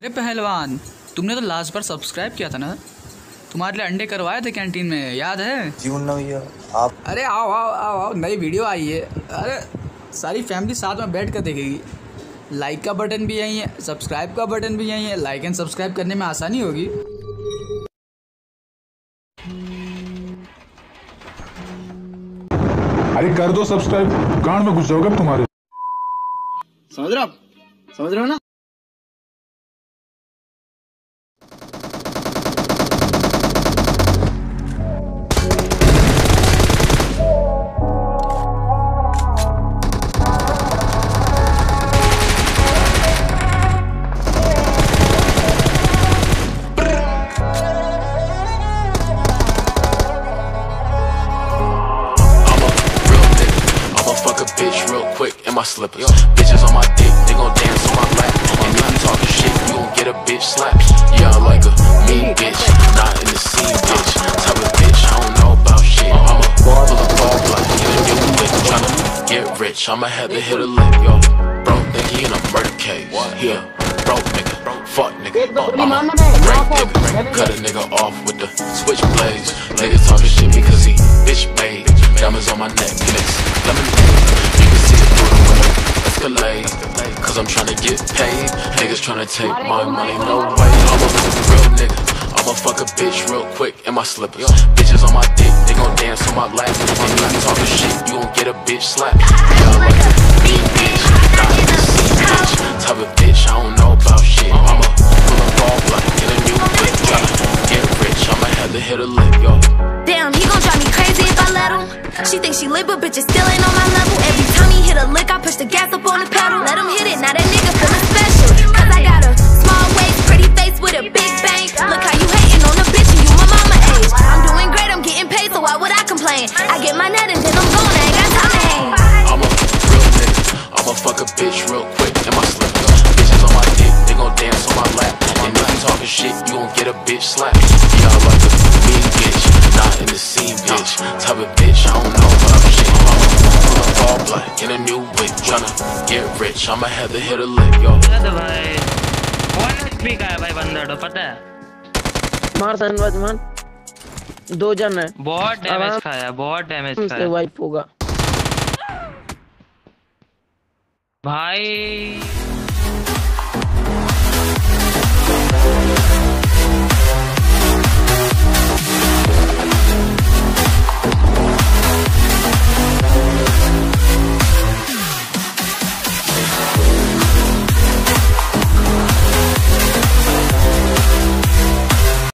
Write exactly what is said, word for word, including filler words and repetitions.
अरे पहलवान, तुमने तो लास्ट बार सब्सक्राइब किया था ना? तुम्हारे लिए अंडे करवाए थे कैंटीन में, याद है? जी मुन्ना भैया आप। अरे आओ आओ आओ आओ, नई वीडियो आई है। अरे सारी फैमिली साथ में बैठ कर देखेगी। लाइक का बटन भी यहीं है, सब्सक्राइब का बटन भी यहीं है। लाइक एंड सब्सक्राइब करने में आसानी होगी। अरे कर दो सब्सक्राइब, कान में घुस जाओगे तुम्हारे। समझ रहे हो आप? समझ रहे हो ना? Bitch real quick in my slippers. Bitches on my dick, they gon' dance on my lap. And if you talking shit, you gon' get a bitch slapped. Yeah, I like a mean bitch, not in the scene bitch. Type of bitch, I don't know about shit. I'm a full of ball black, get a new whip, tryna get rich. I'ma have to hit a lick, yo. Bro, nigga, he in a murder case. Yeah, broke nigga, fuck nigga. Uh, I'm a break nigga, cut a nigga off with the switchblades. Niggas talking shit because he bitch made. Diamonds on my neck, mix lemonade. You can see it through the window, escalade. Cause I'm tryna get paid. Niggas tryna take my money, no way. I'm a real nigga, I'ma fuck a bitch real quick in my slippers. Bitches on my dick, they gon' dance on my lap. And if you talking shit, you gon' get a bitch slapped. Yeah, I like a mean bitch, not in the scene bitch. Type of bitch, I don't know about shit. I'm a full of ball black, get a new whip, tryna get rich. I'ma have to hit a lick, yo. Damn, he gon' drive me crazy if I let him. She thinks she lit, but bitches still ain't on my level. Every time he hit a lick, I push the gas up on the pedal. Let him hit it, now that nigga feelin' special. Cause I got a small waist, pretty face with a big bang. Look how you hating on a bitch and you my mama age. I'm doing great, I'm getting paid, so why would I complain? I get my net and then I'm gone, I ain't got time to hang. I'm a real nigga, I'ma fuck a bitch real quick in my slippers. Bitches on my dick, they gon' dance on my lap. And if you talking shit, you gon' get a bitch slapped. Yeah, I like a mean bitch, not in the scene bitch. Type of bitch, I don't know about shit. I'm full of ball black in a new whip, tryna get rich. I'ma have to hit a lick, yo. भाई one HP का है भाई बंदा, तो पता है? मार शाहनवाज मान, दो जन है। बहुत डैमेज खाया, बहुत डैमेज खाया। वाइप होगा भाई।